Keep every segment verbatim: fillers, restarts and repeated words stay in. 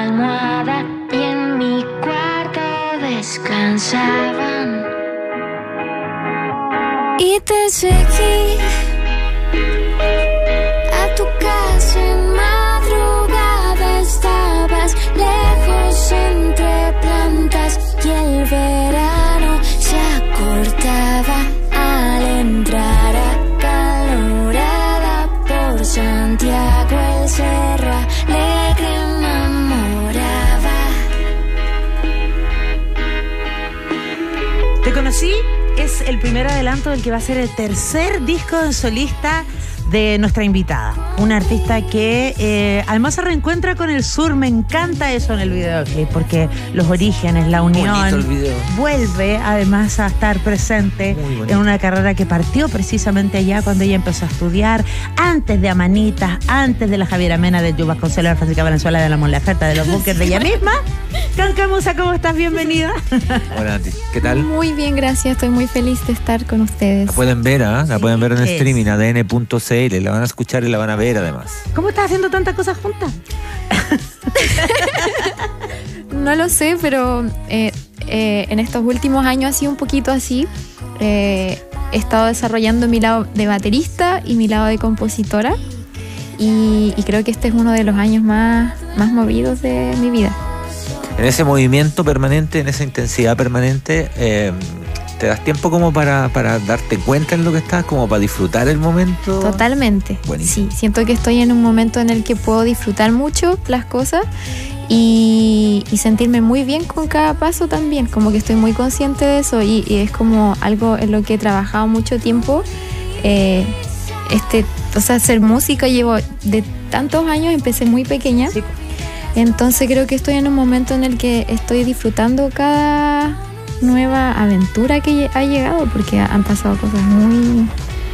almohada y en mi cuarto descansaban. Y te seguí a tu casa en madrugada, estabas lejos entre plantas y el verano se acortaba al entrar acalorada por Santiago el Cerro alegre enamoraba. Te conocí es el primer adelanto del que va a ser el tercer disco en solista de nuestra invitada, una artista que eh, además se reencuentra con el sur. Me encanta eso en el videoclip, porque los orígenes, la unión, vuelve además a estar presente en una carrera que partió precisamente allá cuando ella empezó a estudiar, antes de Amanitas, antes de la Javiera Mena, de Yu Vasconcelos, de Francisca Valenzuela, de la Mon Laferte, de los Bunkers, de ella misma. Cancamusa, ¿cómo estás? Bienvenida. Hola, Nati. ¿Qué tal? Muy bien, gracias. Estoy muy feliz de estar con ustedes. La pueden ver, ¿ah? ¿eh? La sí, pueden ver en es. streaming, A D N punto C L. La van a escuchar y la van a ver además. ¿Cómo estás haciendo tantas cosas juntas? No lo sé, pero eh, eh, en estos últimos años ha sido un poquito así. Eh, he estado desarrollando mi lado de baterista y mi lado de compositora. Y, y creo que este es uno de los años más, más movidos de mi vida. En ese movimiento permanente, en esa intensidad permanente, eh, ¿te das tiempo como para, para darte cuenta en lo que estás, como para disfrutar el momento? Totalmente. Buenísimo. Sí, siento que estoy en un momento en el que puedo disfrutar mucho las cosas y, y sentirme muy bien con cada paso también, como que estoy muy consciente de eso y, y es como algo en lo que he trabajado mucho tiempo. Eh, este, o sea, hacer música llevo de tantos años, empecé muy pequeña. Sí. Entonces creo que estoy en un momento en el que estoy disfrutando cada nueva aventura que ha llegado, porque han pasado cosas muy,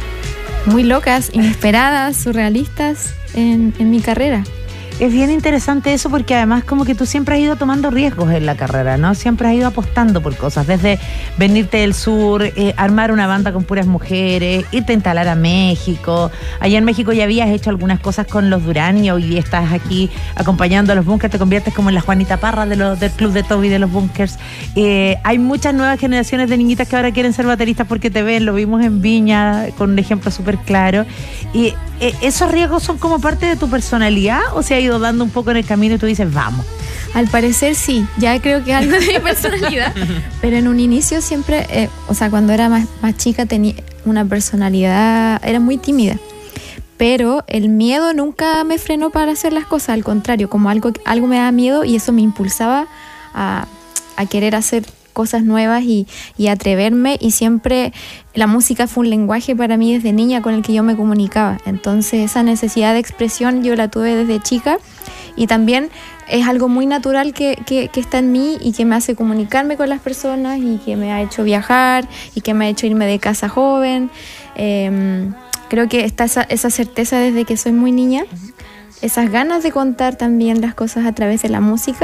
muy locas, inesperadas, surrealistas en, en mi carrera. Es bien interesante eso, porque además como que tú siempre has ido tomando riesgos en la carrera, ¿no? Siempre has ido apostando por cosas, desde venirte del sur, eh, armar una banda con puras mujeres, irte a instalar a México. Allá en México ya habías hecho algunas cosas con los Durán y hoy estás aquí acompañando a los Bunkers, te conviertes como en la Juanita Parra de los, del club de Toby de los Bunkers. Eh, hay muchas nuevas generaciones de niñitas que ahora quieren ser bateristas porque te ven, lo vimos en Viña con un ejemplo súper claro. Y eh, ¿esos riesgos son como parte de tu personalidad o se ha ido dando un poco en el camino y tú dices, vamos? Al parecer sí, ya creo que es algo de mi personalidad, pero en un inicio siempre, eh, o sea, cuando era más, más chica tenía una personalidad, era muy tímida, pero el miedo nunca me frenó para hacer las cosas, al contrario, como algo, algo me daba miedo y eso me impulsaba a, a querer hacer cosas nuevas y, y atreverme, y siempre la música fue un lenguaje para mí desde niña con el que yo me comunicaba, entonces esa necesidad de expresión yo la tuve desde chica y también es algo muy natural que, que, que está en mí y que me hace comunicarme con las personas y que me ha hecho viajar y que me ha hecho irme de casa joven. Eh, creo que está esa, esa certeza desde que soy muy niña, esas ganas de contar también las cosas a través de la música,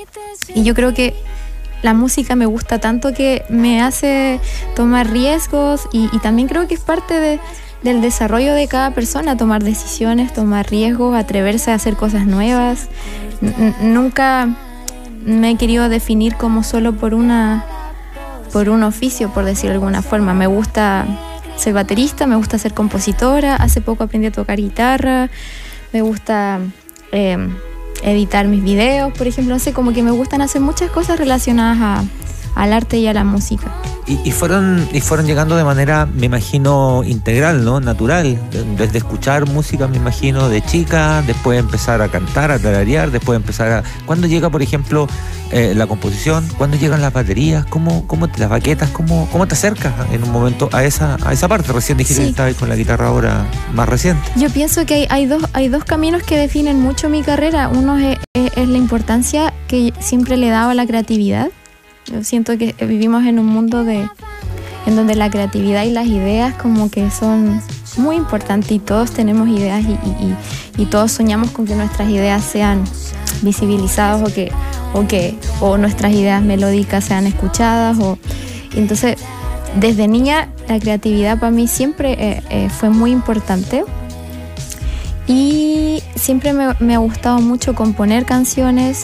y yo creo que la música me gusta tanto que me hace tomar riesgos y, y también creo que es parte de, del desarrollo de cada persona, tomar decisiones, tomar riesgos, atreverse a hacer cosas nuevas. N- nunca me he querido definir como solo por una por un oficio, por decirlo de alguna forma. Me gusta ser baterista, me gusta ser compositora, hace poco aprendí a tocar guitarra, me gusta Eh, editar mis videos, por ejemplo, no sé, como que me gustan hacer muchas cosas relacionadas a, al arte y a la música. Y, y fueron y fueron llegando de manera, me imagino, integral, ¿no? Natural. Desde escuchar música, me imagino, de chica, después empezar a cantar, a tararear, después empezar a... ¿Cuándo llega, por ejemplo, eh, la composición? ¿Cuándo llegan las baterías? ¿Cómo, cómo te, las baquetas? ¿Cómo, cómo te acercas en un momento a esa, a esa parte? Recién dijiste Sí. que estabas con la guitarra ahora más reciente. Yo pienso que hay, hay, dos, hay dos caminos que definen mucho mi carrera. Uno es, es, es la importancia que siempre le he dado a la creatividad. Yo siento que vivimos en un mundo de, en donde la creatividad y las ideas como que son muy importantes y todos tenemos ideas y, y, y, y todos soñamos con que nuestras ideas sean visibilizadas o que, o que o nuestras ideas melódicas sean escuchadas. O, y entonces, desde niña la creatividad para mí siempre eh, eh, fue muy importante y siempre me, me ha gustado mucho componer canciones.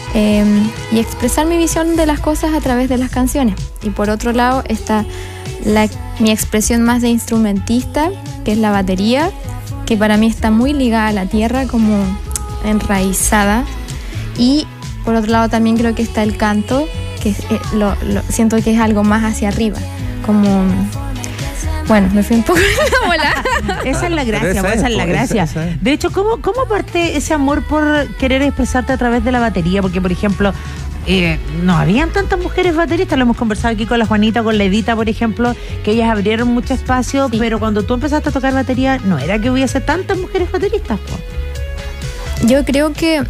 eh, y expresar mi visión de las cosas a través de las canciones. Y por otro lado está la, mi expresión más de instrumentista, que es la batería, que para mí está muy ligada a la tierra, como enraizada. Y por otro lado también creo que está el canto, que es, eh, lo, lo, siento que es algo más hacia arriba, como... Bueno, me fui un poco en la bola. Esa es la gracia, esa pues, es, esa es la pues, gracia. esa- esa es. De hecho, ¿cómo, ¿cómo parte ese amor por querer expresarte a través de la batería? Porque, por ejemplo, eh, no habían tantas mujeres bateristas, lo hemos conversado aquí con la Juanita, con la Edita, por ejemplo, que ellas abrieron mucho espacio, Sí. pero cuando tú empezaste a tocar batería, no era que hubiese tantas mujeres bateristas, po. Yo creo que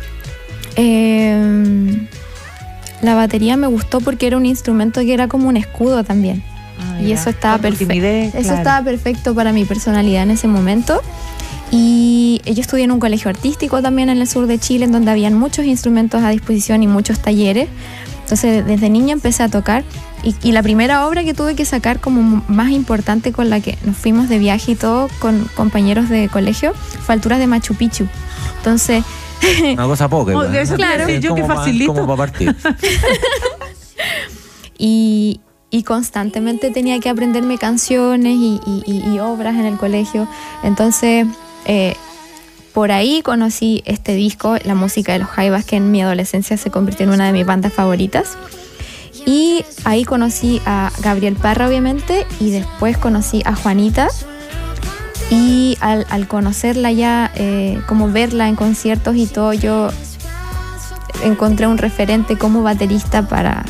eh, la batería me gustó porque era un instrumento que era como un escudo también. Ah, Y ya. eso estaba Con tu perfecto. timidez, Eso claro. estaba perfecto para mi personalidad en ese momento. Y yo estudié en un colegio artístico también en el sur de Chile, en donde habían muchos instrumentos a disposición y muchos talleres. Entonces, desde niña empecé a tocar. Y, y la primera obra que tuve que sacar como más importante, con la que nos fuimos de viaje y todo con compañeros de colegio, fue Alturas de Machu Picchu. Entonces, Una cosa poca. Oh, igual, de eso ¿no? te iba a decir Es yo, como que pa- facilito. Como para partir. y, y constantemente tenía que aprenderme canciones y, y- y- y obras en el colegio. Entonces, eh, por ahí conocí este disco, la música de los Jaivas, que en mi adolescencia se convirtió en una de mis bandas favoritas. Y ahí conocí a Gabriel Parra, obviamente, y después conocí a Juanita. Y al, al conocerla ya, eh, como verla en conciertos y todo, yo encontré un referente como baterista para,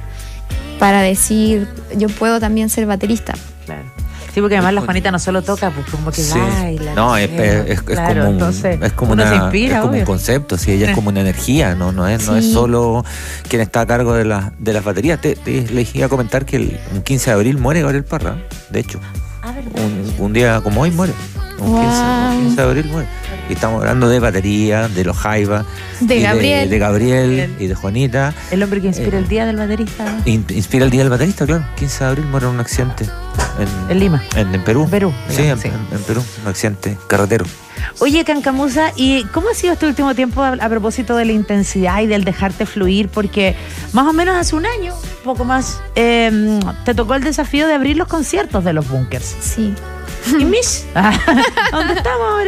para decir, yo puedo también ser baterista. Claro. Sí, porque además la Juanita no solo toca, pues como que Sí. baila. No, es, sé, es- es claro, como un, entonces, es como uno una, se inspira, es como un obvio. concepto, sí, ella es como una energía, no, no es, no es Sí. solo quien está a cargo de, la, de las baterías. Te, te- les iba a comentar que el, un quince de abril muere Gabriel Parra, de hecho, Ah, ¿verdad? un, un día como hoy muere, un, Wow. quince, un quince de abril muere. Y estamos hablando de batería, de los Jaivas, De y Gabriel. de, Gabriel Gabriel. y de Juanita. El hombre que inspira Eh, el día del baterista, ¿no? In- Inspira el Día del Baterista, claro. quince de abril muere en un accidente en, En Lima. en, en Perú. En Perú, Sí, digamos, en, sí. en- en Perú, un accidente carretero. Oye, Cancamusa, ¿y cómo ha sido este último tiempo a, a propósito de la intensidad y del dejarte fluir? Porque más o menos hace un año, un poco más, eh, te tocó el desafío de abrir los conciertos de los Bunkers. Sí. ¿Y Mish? ¿Dónde estamos ahora?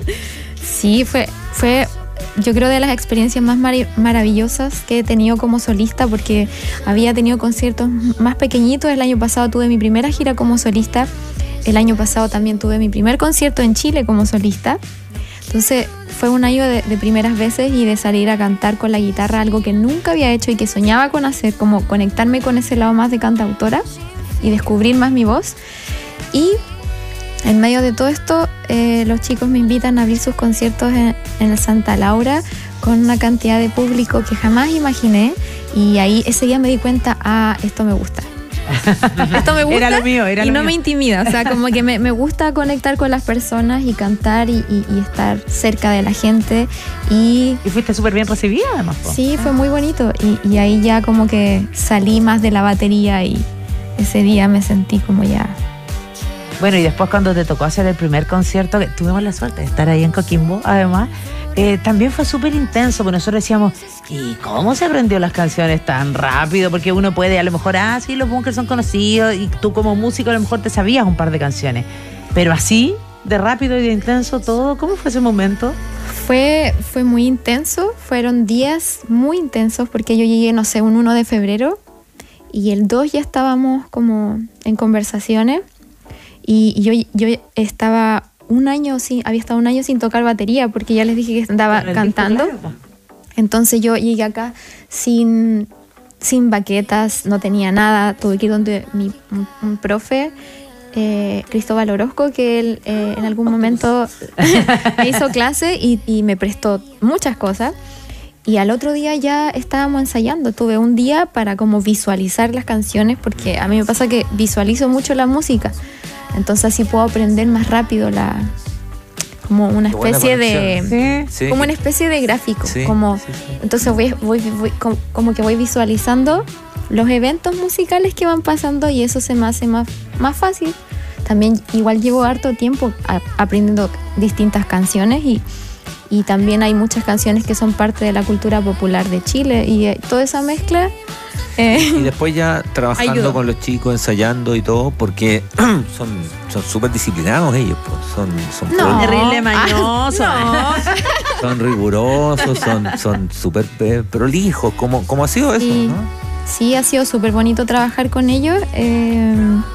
Sí, fue, fue yo creo de las experiencias más mari- maravillosas que he tenido como solista, porque había tenido conciertos más pequeñitos. El año pasado tuve mi primera gira como solista. El año pasado también tuve mi primer concierto en Chile como solista. Entonces fue un año de, de primeras veces y de salir a cantar con la guitarra, algo que nunca había hecho y que soñaba con hacer, como conectarme con ese lado más de cantautora y descubrir más mi voz. Y en medio de todo esto, eh, los chicos me invitan a abrir sus conciertos en, en el Santa Laura con una cantidad de público que jamás imaginé, y ahí ese día me di cuenta, ah, esto me gusta. Esto me gusta Era lo mío, era y lo no mío. me intimida, o sea, como que me, me gusta conectar con las personas y cantar y, y- y estar cerca de la gente, y Y fuiste súper bien recibida, además. po. sí, fue muy bonito, y, y ahí ya como que salí más de la batería y ese día me sentí como ya... Bueno, y después cuando te tocó hacer el primer concierto, que tuvimos la suerte de estar ahí en Coquimbo, además, eh, también fue súper intenso, porque nosotros decíamos, ¿y cómo se aprendió las canciones tan rápido? Porque uno puede, a lo mejor, ah, sí, los Bunkers son conocidos, y tú como músico a lo mejor te sabías un par de canciones, pero así, de rápido y de intenso todo, ¿cómo fue ese momento? Fue, fue muy intenso, fueron días muy intensos, porque yo llegué, no sé, un uno de febrero, y el dos ya estábamos como en conversaciones, y y yo, yo estaba un año sin, había estado un año sin tocar batería, porque ya les dije que andaba Con el cantando. disco, claro, po. Entonces yo llegué acá sin, sin baquetas, no tenía nada, tuve que ir donde mi, un, un profe, eh, Cristóbal Orozco, que él eh, en algún momento me hizo clase y, y me prestó muchas cosas. Y al otro día ya estábamos ensayando, tuve un día para como visualizar las canciones, porque a mí me pasa que visualizo mucho la música, entonces así puedo aprender más rápido la, como una Qué buena especie de... conexión. Sí. Sí, como que- una especie de gráfico, Sí, como sí, sí. entonces voy, voy, voy- com- como que voy visualizando los eventos musicales que van pasando, y eso se me hace más, más fácil. También igual llevo harto tiempo a- aprendiendo distintas canciones, y, y también hay muchas canciones que son parte de la cultura popular de Chile y eh, toda esa mezcla. Eh, Y después ya trabajando Ayudó. con los chicos, ensayando y todo, porque son son súper disciplinados ellos, pues. son son, No. pro- Terrible mañoso. Ah, son rigurosos, son son súper eh, prolijos. ¿Cómo, ¿Cómo ha sido eso? Sí. ¿no? Sí, ha sido súper bonito trabajar con ellos. Eh,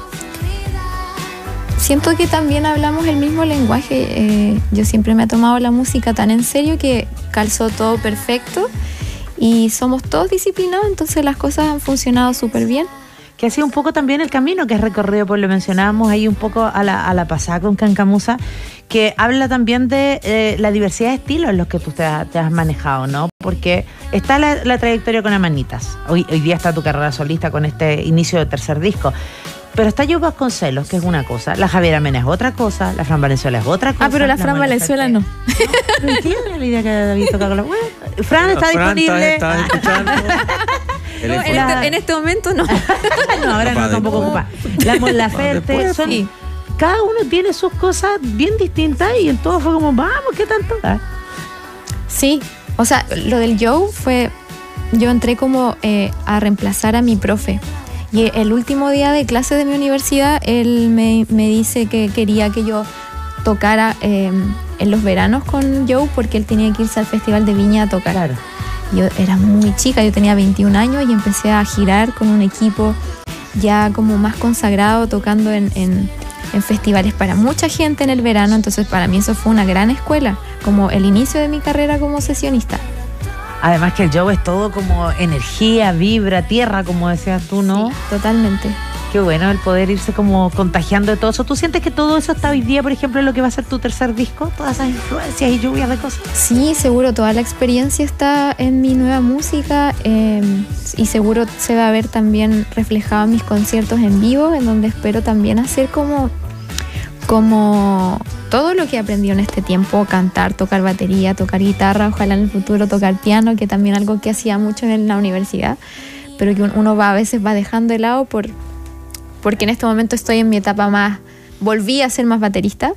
siento que también hablamos el mismo lenguaje. Eh, yo siempre me he tomado la música tan en serio que calzó todo perfecto y somos todos disciplinados, entonces las cosas han funcionado súper bien. Que ha sido un poco también el camino que has recorrido, pues lo mencionábamos ahí un poco a la, a la pasada con Cancamusa, que habla también de eh, la diversidad de estilos en los que tú te, ha- te has manejado, ¿no? Porque está la, la trayectoria con Amanitas, hoy, hoy día está tu carrera solista con este inicio de tercer disco, pero está Joe Vasconcelos, que es una cosa, la Javiera Mena es otra cosa, la Fran Valenzuela es otra cosa. Ah, pero la Fran Manuela Valenzuela no. Ferrer- ¿Pero ¿Qué era la idea que había tocado con la bueno, Fran está Fran, disponible. ¿estás escuchando? No, en, Teléfono. este, en este momento no. No, ahora no, Capaz tampoco de- ocupa. La Mon Laferte, Después, son, sí. cada uno tiene sus cosas bien distintas y en todo fue como, vamos, ¿qué tanto? Ah, Sí, o sea, lo del Joe fue, yo entré como eh, a reemplazar a mi profe. Y el último día de clase de mi universidad, él me, me dice que quería que yo tocara eh, en los veranos con Joe porque él tenía que irse al Festival de Viña a tocar. Claro. Yo era muy chica, yo tenía veintiún años y empecé a girar con un equipo ya como más consagrado, tocando en, en, en festivales para mucha gente en el verano. Entonces para mí eso fue una gran escuela, como el inicio de mi carrera como sesionista. Además que el Joe es todo como energía, vibra, tierra, como decías tú, ¿no? Sí, totalmente. Qué bueno el poder irse como contagiando de todo eso. ¿Tú sientes que todo eso está hoy día, por ejemplo, en lo que va a ser tu tercer disco? Todas esas influencias y lluvias de cosas. Sí, seguro toda la experiencia está en mi nueva música eh, y seguro se va a ver también reflejado en mis conciertos en vivo, en donde espero también hacer como, como todo lo que he aprendido en este tiempo, cantar, tocar batería, tocar guitarra, ojalá en el futuro tocar piano, que también algo que hacía mucho en la universidad, pero que uno va a veces va dejando de lado por, porque en este momento estoy en mi etapa más, volví a ser más baterista,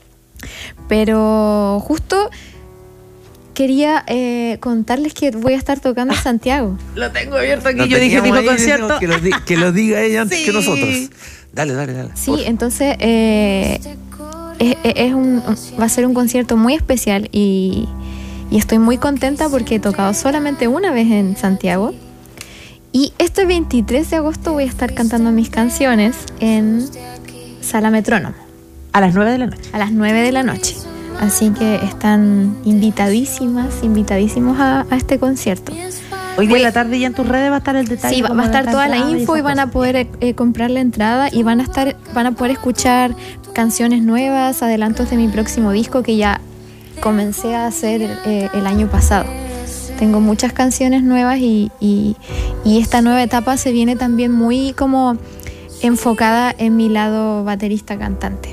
pero justo quería eh, contarles que voy a estar tocando en Santiago. Lo tengo abierto aquí. Lo Yo dije, teníamos dijo ahí, concierto. Que lo, di- que lo diga ella antes Sí. que nosotros. Dale, dale, dale. Sí, Por- entonces eh, es, es un, va a ser un concierto muy especial y, y estoy muy contenta porque he tocado solamente una vez en Santiago. Y este veintitrés de agosto voy a estar cantando mis canciones en Sala Metrónomo A las nueve de la noche. a las nueve de la noche. Así que están invitadísimas, invitadísimos a, a este concierto. Hoy día Voy- en la tarde ya en tus redes va a estar el detalle. Sí, va, como va a de estar toda la entrada info y esas van a cosas. poder eh, comprar la entrada y van a estar, van a poder escuchar canciones nuevas, adelantos de mi próximo disco que ya comencé a hacer eh, el año pasado. Tengo muchas canciones nuevas y, y, y esta nueva etapa se viene también muy como enfocada en mi lado baterista cantante.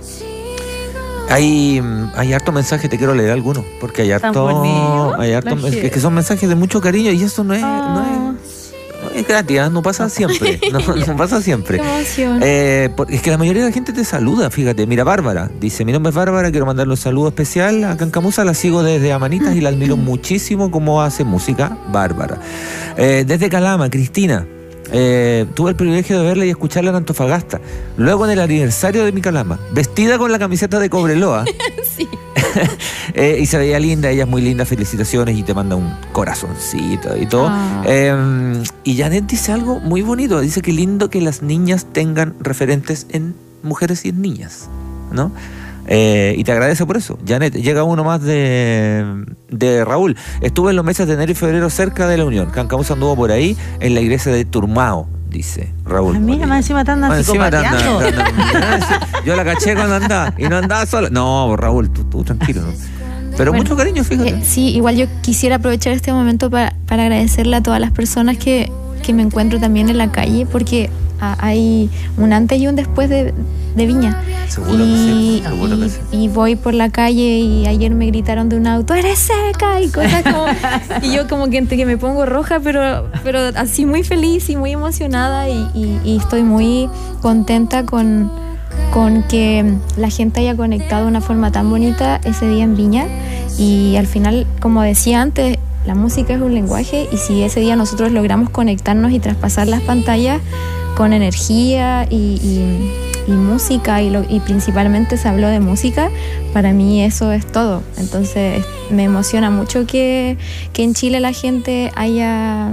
Hay, hay harto mensaje, te quiero leer algunos, porque hay Tan harto, bonito, hay harto, la es que, es que son mensajes de mucho cariño y eso no es, Ah. no es, no es gratis, ¿ah? No pasa siempre, no, no pasa siempre. Qué emoción. Eh, por- es que la mayoría de la gente te saluda, fíjate. Mira, Bárbara dice: mi nombre es Bárbara, quiero mandarle un saludo especial a Cancamusa, la sigo desde Amanitas y la admiro muchísimo cómo hace música. Bárbara. Eh, desde Calama, Cristina. Eh, tuve el privilegio de verla y escucharla en Antofagasta. Luego en el aniversario de mi Calama, vestida con la camiseta de Cobreloa. Sí. Eh, y se veía linda, ella es muy linda, felicitaciones, y te manda un corazoncito y todo. Ah. Eh, y Janet dice algo muy bonito, dice que lindo que las niñas tengan referentes en mujeres y en niñas, ¿no? Eh, y te agradece por eso. Janet, llega uno más de, de Raúl. Estuve en los meses de enero y febrero cerca de la Unión. Cancamusa anduvo por ahí en la iglesia de Turmao, dice Raúl. A mí más encima te andan Más encima te anda- psicopateando. te anda- Yo la caché cuando andaba y no andaba sola. No, Raúl, tú, tú tranquilo. ¿no? Pero Bueno, mucho cariño, fíjate. Eh, sí, igual yo quisiera aprovechar este momento para, para agradecerle a todas las personas que, que me encuentro también en la calle, porque ah, hay un antes y un después de, de Viña. Seguro que Y, sí, seguro que y- sí. y voy por la calle y ayer me gritaron de un auto, ¡eres seca! Y cosas como... y yo como que, entre que me pongo roja, pero, pero así muy feliz y muy emocionada y, y- y estoy muy contenta con, con que la gente haya conectado de una forma tan bonita ese día en Viña. Y al final, como decía antes, la música es un lenguaje, y si ese día nosotros logramos conectarnos y traspasar las pantallas con energía y, y, y música, y, lo, y principalmente se habló de música, para mí eso es todo. Entonces me emociona mucho que, que en Chile la gente haya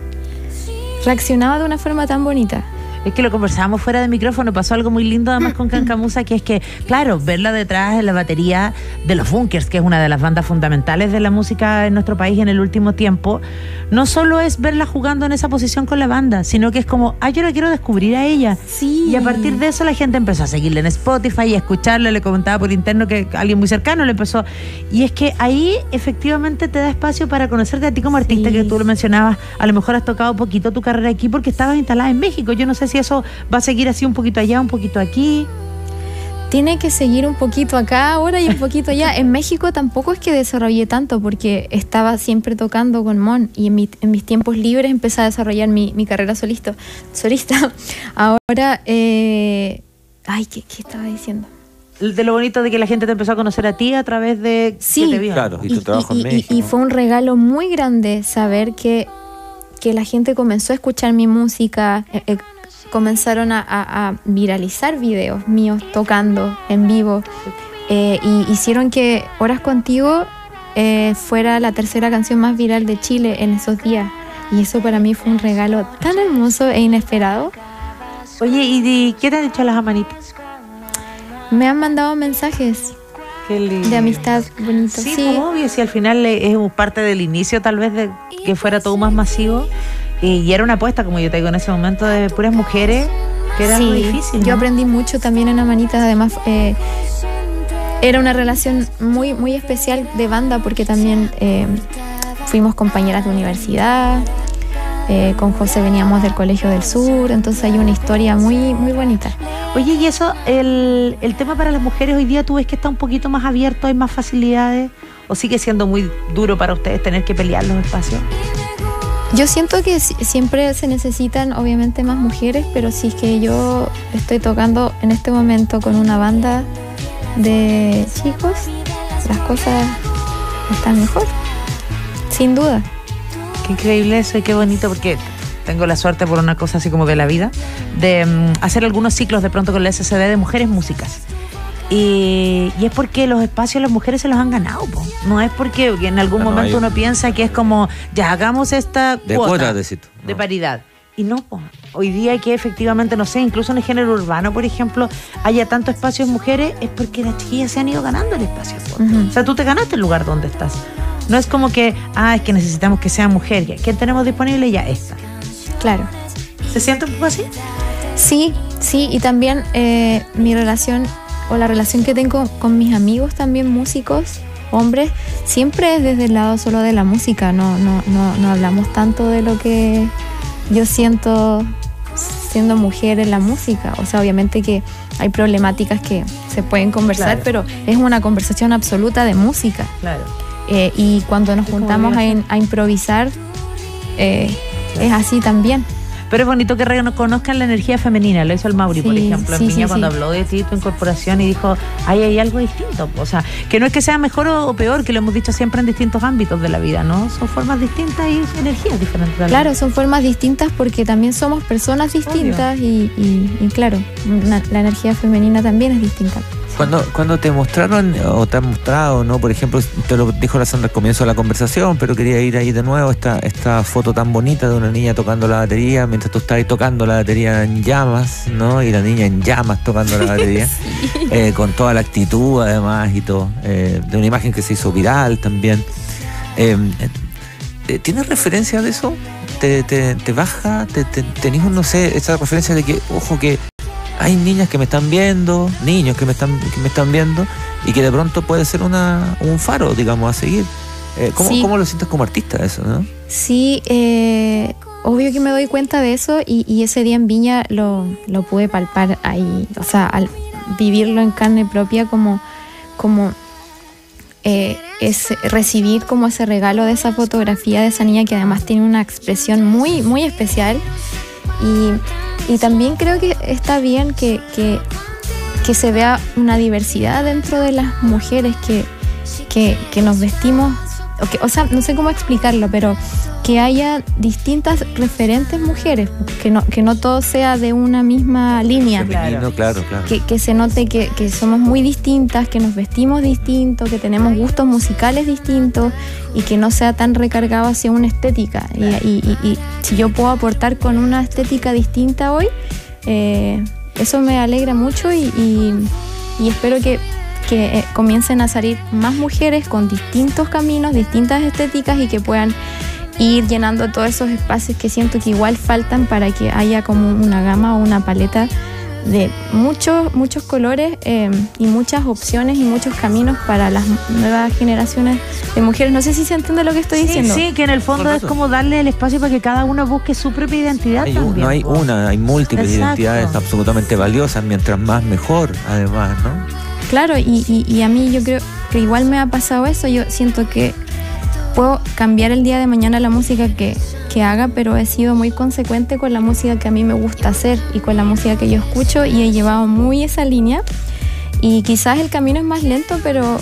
reaccionado de una forma tan bonita. Es que lo conversábamos fuera de micrófono, pasó algo muy lindo además con Cancamusa, que es que, claro, verla detrás en la batería de los Bunkers, que es una de las bandas fundamentales de la música en nuestro país en el último tiempo, no solo es verla jugando en esa posición con la banda, sino que es como, ah, yo la quiero descubrir a ella. Sí. Y a partir de eso la gente empezó a seguirle en Spotify y a escucharle, le comentaba por interno que alguien muy cercano le empezó. Y es que ahí efectivamente te da espacio para conocerte a ti como artista, sí. Que tú lo mencionabas, a lo mejor has tocado poquito tu carrera aquí porque estabas instalada en México. Yo no sé si eso va a seguir así, un poquito allá, un poquito aquí. Tiene que seguir un poquito acá ahora y un poquito allá. En México tampoco es que desarrollé tanto, porque estaba siempre tocando con Mon, y en, mi, en mis tiempos libres empecé a desarrollar mi, mi carrera solista. solista. Ahora, eh... ay, ¿qué, ¿qué estaba diciendo? De lo bonito de que la gente te empezó a conocer a ti a través de sí, que te vio. Claro, y tu y, trabajo y, en México. Y, y fue un regalo muy grande saber que, que la gente comenzó a escuchar mi música, eh, comenzaron a, a, a viralizar videos míos tocando en vivo, eh, y hicieron que Horas Contigo eh, fuera la tercera canción más viral de Chile en esos días, y eso para mí fue un regalo tan hermoso e inesperado. Oye, ¿y, y qué te han dicho las amanitas? Me han mandado mensajes Qué lindo. de amistad bonitos. Sí, Sí, como obvio, si al final es parte del inicio tal vez de que fuera todo más masivo. Y era una apuesta, como yo te digo, en ese momento de puras mujeres, que era sí, muy difícil, ¿no? Yo aprendí mucho también en Amanitas. Además, eh, era una relación muy, muy especial de banda, porque también eh, fuimos compañeras de universidad. Eh, con José veníamos del Colegio del Sur, entonces hay una historia muy, muy bonita. Oye, y eso, el, el tema para las mujeres hoy día, ¿tú ves que está un poquito más abierto, hay más facilidades? ¿O sigue siendo muy duro para ustedes tener que pelear los espacios? Yo siento que siempre se necesitan obviamente más mujeres, pero si es que yo estoy tocando en este momento con una banda de chicos, las cosas están mejor, sin duda. Qué increíble eso y qué bonito, porque tengo la suerte, por una cosa así como de la vida, de um, hacer algunos ciclos de pronto con la S C D de mujeres músicas. Y, y es porque los espacios las mujeres se los han ganado, po. No es porque en algún no, momento hay... uno piensa que es como, ya hagamos esta de cuota cuota, de, no. de paridad. Y no, po. Hoy día que efectivamente, no sé, incluso en el género urbano, por ejemplo, haya tanto espacios mujeres, es porque las chiquillas se han ido ganando el espacio. Uh-huh. O sea, tú te ganaste el lugar donde estás. No es como que, ah, es que necesitamos que sea mujer. ¿Quién tenemos disponible? Ya esta. Claro. ¿Se siente un poco así? Sí, sí, y también eh, mi relación o la relación que tengo con mis amigos también músicos, hombres, siempre es desde el lado solo de la música. No, no, no, no hablamos tanto de lo que yo siento siendo mujer en la música. O sea, obviamente que hay problemáticas que se pueden conversar, claro. Pero es una conversación absoluta de música. Claro. Eh, y cuando nos juntamos a, a improvisar, eh, claro. Es así también. Pero es bonito que reconozcan la energía femenina. Lo hizo el Mauri, sí, por ejemplo, sí, en Viña, sí, cuando sí. habló de ti, tu incorporación, y dijo, ahí hay algo distinto. O sea, que no es que sea mejor o peor, que lo hemos dicho siempre en distintos ámbitos de la vida, ¿no? Son formas distintas y energías diferentes. Claro, son formas distintas porque también somos personas distintas y, y, y claro, una, la energía femenina también es distinta. Cuando, cuando te mostraron o te han mostrado, ¿no? Por ejemplo, te lo dijo la Sandra al comienzo de la conversación, pero quería ir ahí de nuevo, esta, esta foto tan bonita de una niña tocando la batería, mientras tú estás ahí tocando la batería en llamas, ¿no? Y la niña en llamas tocando la batería, sí. eh, con toda la actitud además y todo, eh, de una imagen que se hizo viral también. Eh, ¿Tienes referencia de eso? ¿Te, te, te baja? ¿Te, te, ¿Tenés, no sé, esa referencia de que, ojo, que hay niñas que me están viendo, niños que me están, que me están viendo, y que de pronto puede ser una, un faro, digamos, a seguir? Eh, ¿cómo, sí. ¿Cómo lo sientes como artista eso, no? Sí, eh, obvio que me doy cuenta de eso, y, y ese día en Viña lo, lo pude palpar ahí, o sea, al vivirlo en carne propia, como, como eh, es recibir como ese regalo de esa fotografía de esa niña que además tiene una expresión muy, muy especial. Y Y también creo que está bien que, que, que se vea una diversidad dentro de las mujeres, que, que, que nos vestimos, o, que, o sea, no sé cómo explicarlo, pero que haya distintas referentes mujeres, que no, que no todo sea de una misma línea. Femenino, claro, claro. Que, que se note que, que somos muy distintas, que nos vestimos distintos, que tenemos gustos musicales distintos y que no sea tan recargado hacia una estética. Y, y, y, y si yo puedo aportar con una estética distinta hoy, eh, eso me alegra mucho y, y, y espero que, que eh, comiencen a salir más mujeres con distintos caminos, distintas estéticas y que puedan ir llenando todos esos espacios que siento que igual faltan para que haya como una gama o una paleta de muchos, muchos colores eh, y muchas opciones y muchos caminos para las nuevas generaciones de mujeres. No sé si se entiende lo que estoy Sí, diciendo. sí, que en el fondo es como darle el espacio para que cada uno busque su propia identidad Hay un- también. no hay po. una, hay múltiples Exacto. identidades absolutamente valiosas, mientras más mejor, además, ¿no? Claro, y, y, y a mí yo creo que igual me ha pasado eso. Yo siento que puedo cambiar el día de mañana la música que, que haga, pero he sido muy consecuente con la música que a mí me gusta hacer y con la música que yo escucho, y he llevado muy esa línea. Y quizás el camino es más lento, pero,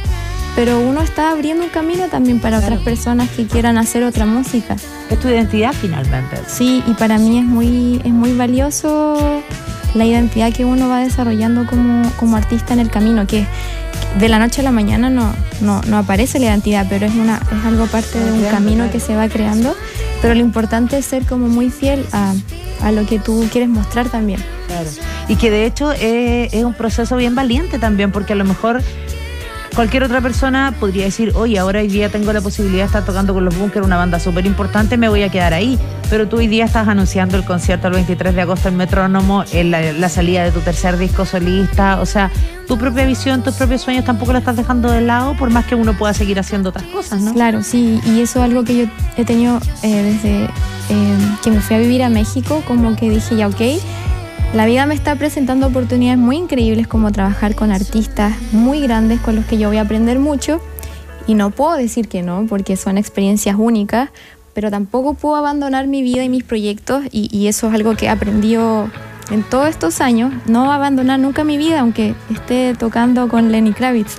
pero uno está abriendo un camino también para Claro. otras personas que quieran hacer otra música. Es tu identidad finalmente. Sí, y para mí es muy, es muy valioso la identidad que uno va desarrollando como, como artista en el camino, que de la noche a la mañana no, no, no aparece la identidad, pero es, una, es algo parte de un Claro, camino claro. que se va creando. Pero lo importante es ser como muy fiel a, a lo que tú quieres mostrar también. Claro. Y que de hecho eh, es un proceso bien valiente también, porque a lo mejor cualquier otra persona podría decir, oye, ahora hoy día tengo la posibilidad de estar tocando con los Bunkers, una banda súper importante, me voy a quedar ahí. Pero tú hoy día estás anunciando el concierto el veintitrés de agosto en Metrónomo, en la, la salida de tu tercer disco solista. O sea, tu propia visión, tus propios sueños tampoco lo estás dejando de lado, por más que uno pueda seguir haciendo otras cosas, ¿no? Claro, sí, y eso es algo que yo he tenido eh, desde eh, que me fui a vivir a México, como que dije, ya, ok, la vida me está presentando oportunidades muy increíbles, como trabajar con artistas muy grandes con los que yo voy a aprender mucho, y no puedo decir que no, porque son experiencias únicas, pero tampoco puedo abandonar mi vida y mis proyectos, y, y eso es algo que he aprendido en todos estos años, no abandonar nunca mi vida, aunque esté tocando con Lenny Kravitz.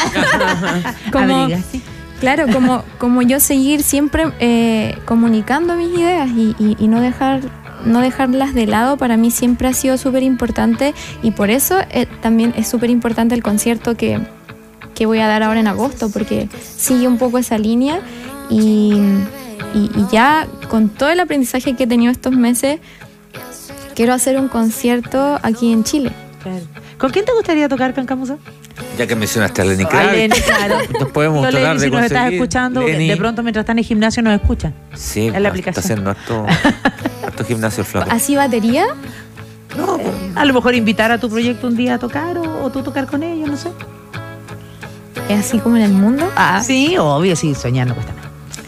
Como- Abrigaste. Claro, como, como yo seguir siempre eh, comunicando mis ideas y, y, y no dejar no dejarlas de lado, para mí siempre ha sido súper importante, y por eso eh, también es súper importante el concierto que, que voy a dar ahora en agosto, porque sigue un poco esa línea, y, y, y ya con todo el aprendizaje que he tenido estos meses, quiero hacer un concierto aquí en Chile. Claro. ¿Con quién te gustaría tocar, Cancamusa? Ya que mencionaste a Lenny A Kravitz, Lenny, claro. nos podemos No, tratar Lenny, de si nos estás conseguir. escuchando, porque Lenny, de pronto mientras están en el gimnasio nos escuchan. sí, en la está aplicación. haciendo harto, harto gimnasio el flaco. ¿Así batería? No, a lo mejor invitar a tu proyecto un día a tocar, o, o tú tocar con ellos, no sé. ¿Es así como en el mundo? Ah, sí, obvio, sí, soñar no cuesta nada.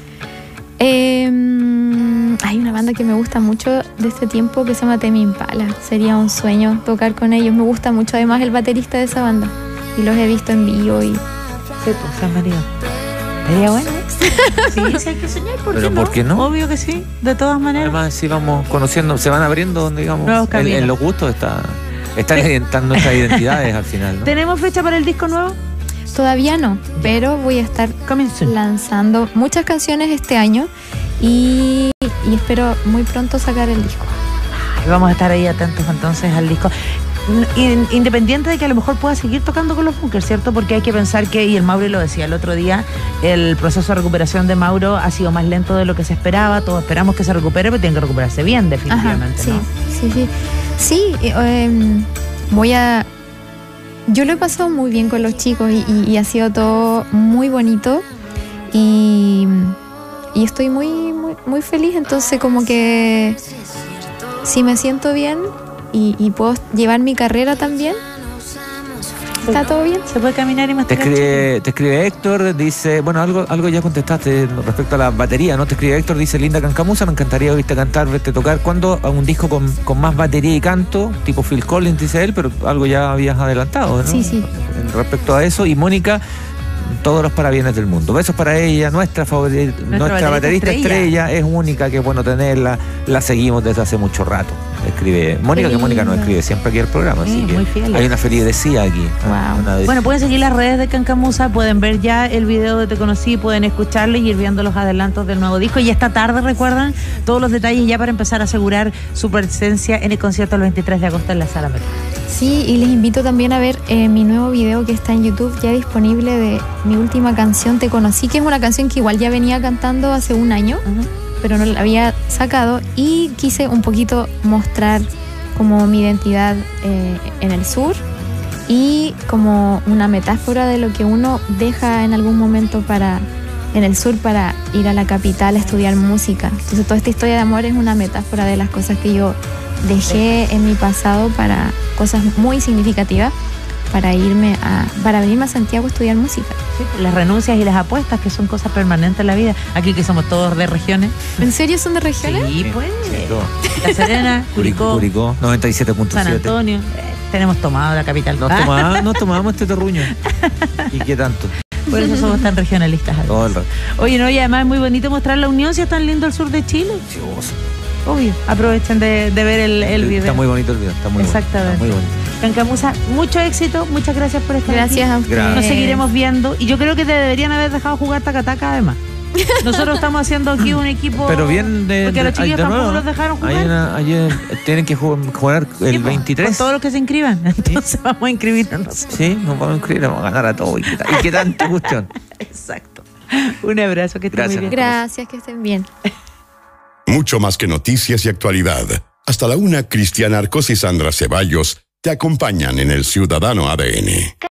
Eh, hay una banda que me gusta mucho de este tiempo que se llama Tame Impala. Sería un sueño tocar con ellos. Me gusta mucho además el baterista de esa banda. Y los he visto en vivo y... Sí, pues, San María. Sería bueno. Sí, sí, hay que soñar, ¿por Pero qué ¿por no? qué no? Obvio que sí, de todas maneras. Además, sí vamos conociendo, se van abriendo, digamos, Nuevos en, caminos. en los gustos está, están están nuestras identidades al final, ¿no? ¿Tenemos fecha para el disco nuevo? Todavía no, pero voy a estar Coming soon. lanzando muchas canciones este año y, y espero muy pronto sacar el disco. Ay, vamos a estar ahí atentos entonces al disco. In- Independiente de que a lo mejor pueda seguir tocando con los Bunkers, ¿cierto? Porque hay que pensar que, y el Mauro lo decía el otro día, el proceso de recuperación de Mauro ha sido más lento de lo que se esperaba. Todos esperamos que se recupere, pero tiene que recuperarse bien, definitivamente, sí, ¿no? sí, sí. Sí, eh, eh, voy a... Yo lo he pasado muy bien con los chicos y, y- y ha sido todo muy bonito y, y estoy muy, muy, muy feliz, entonces como que si me siento bien y, y puedo llevar mi carrera también, está todo bien. Se puede caminar y Te masticar. escribe, te escribe Héctor, dice, bueno, algo algo ya contestaste respecto a la batería, ¿no? Te escribe Héctor, dice, Linda Cancamusa, me encantaría oírte cantar, verte tocar. ¿Cuándo a un disco con, con más batería y canto, tipo Phil Collins, dice él, pero algo ya habías adelantado, ¿no? Sí, sí. En respecto a eso. Y Mónica todos los parabienes del mundo. Besos para ella, nuestra favorita, nuestra, nuestra baterista estrella. estrella, es única, qué bueno tenerla, la seguimos desde hace mucho rato. Escribe Mónica, que Mónica nos escribe siempre aquí el programa, sí, así que muy fiel. Hay una feligresía aquí. Wow. Una bueno, pueden seguir las redes de Cancamusa, pueden ver ya el video de Te Conocí, pueden escucharlo y ir viendo los adelantos del nuevo disco. Y esta tarde, recuerdan, todos los detalles ya para empezar a asegurar su presencia en el concierto el veintitrés de agosto en la Sala Metro. Sí, y les invito también a ver eh, mi nuevo video que está en YouTube ya disponible de mi última canción, Te Conocí, que es una canción que igual ya venía cantando hace un año, uh-huh. pero no la había sacado, y quise un poquito mostrar como mi identidad eh, en el sur y como una metáfora de lo que uno deja en algún momento para en el sur para ir a la capital a estudiar música. Entonces toda esta historia de amor es una metáfora de las cosas que yo dejé en mi pasado para cosas muy significativas, para irme a para venirme a Santiago a estudiar música. Sí, las renuncias y las apuestas, que son cosas permanentes en la vida. Aquí que somos todos de regiones. ¿En serio son de regiones? Sí, pues. La Serena, Curicó, Curicó noventa y siete punto siete. San Antonio. Eh, tenemos tomado la capital. Nos, tomaba, nos tomábamos este terruño. ¿Y qué tanto? Por eso somos tan regionalistas. Además. Todo el rato. Oye, no, y además es muy bonito mostrar la unión, si es tan lindo el sur de Chile. Sí, vos. Obvio, aprovechen de, de ver el, el video. Está muy bonito el video, está muy Exactamente. bonito. Está muy bonito. Cancamusa, mucho éxito, muchas gracias por estar gracias aquí. Gracias a ustedes. Nos seguiremos viendo y yo creo que te deberían haber dejado jugar tacataca además. Nosotros estamos haciendo aquí un equipo. Pero bien de. Porque a los chiquillos de tampoco nuevo, los dejaron jugar. Hay una, hay, eh, tienen que jugar el sí, veintitrés. Con todos los que se inscriban. Entonces ¿Sí? vamos a inscribirnos nosotros. Sí, nos vamos a inscribir, vamos a ganar a todos. ¿Y qué, y qué tanta cuestión? Exacto. Un abrazo, que estén Gracias. muy bien. Gracias, que estén bien. Mucho más que noticias y actualidad. Hasta la una, Cristiana Arcos y Sandra Ceballos te acompañan en el Ciudadano A D N.